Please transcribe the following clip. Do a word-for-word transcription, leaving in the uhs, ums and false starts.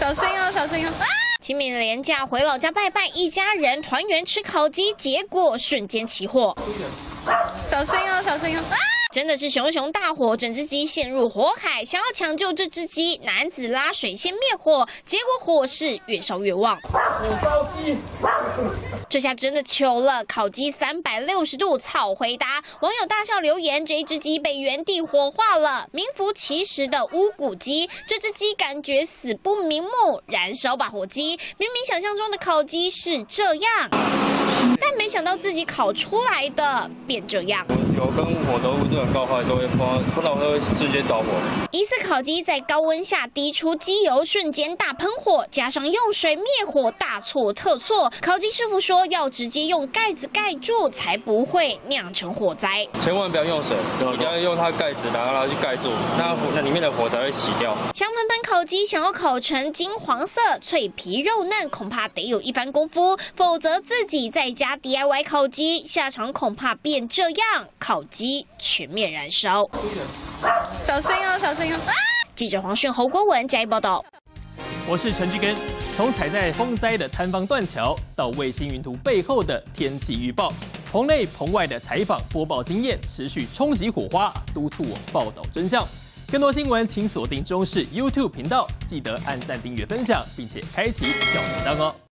小心哦，小心哦！啊！清明连假回老家拜拜，一家人团圆吃烤鸡，结果瞬间起火。小心哦，小心哦！啊！真的是熊熊大火，整只鸡陷入火海。想要抢救这只鸡，男子拉水线灭火，结果火势越烧越旺。火烧鸡，这下真的糗了！烤鸡三百六十度草回答，网友大笑留言：这一只鸡被原地火化了，名副其实的乌骨鸡。这只鸡感觉死不瞑目，燃烧吧火鸡！明明想象中的烤鸡是这样，但没想到自己烤出来的变这样。 油跟火的温度很高的话，都会碰碰到会直接着火。 疑似烤鸡在高温下滴出机油，瞬间大喷火，加上用水灭火，大错特错。烤鸡师傅说要直接用盖子盖住，才不会酿成火灾。 千万不要用水，一定要用它盖子，然后它去盖住，那那里面的火才会熄掉。 香喷喷烤鸡想要烤成金黄色、脆皮肉嫩，恐怕得有一番功夫，否则自己在家 D I Y 烤鸡，下场恐怕变这样。烤鸡全面燃烧，小心哦，小心哦！啊！记者黄炫、侯国文加以报道。 我是陈志根。从踩在风灾的坍方断桥，到卫星云图背后的天气预报，棚内棚外的采访播报经验持续冲击火花，督促我报道真相。更多新闻请锁定中视 YouTube 频道，记得按赞、订阅、分享，并且开启小铃铛哦。